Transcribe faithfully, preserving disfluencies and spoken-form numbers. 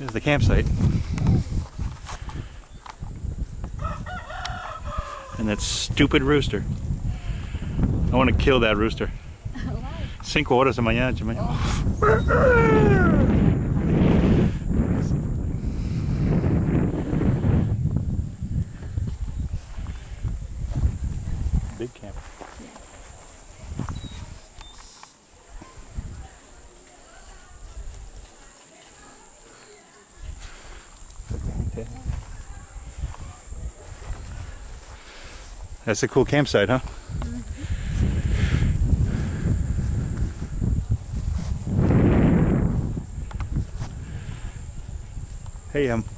There's the campsite. And that stupid rooster. I want to kill that rooster. Cinco horas de mañana. de mañana. Big camp. Okay. That's a cool campsite, huh? Mm-hmm. Hey, um,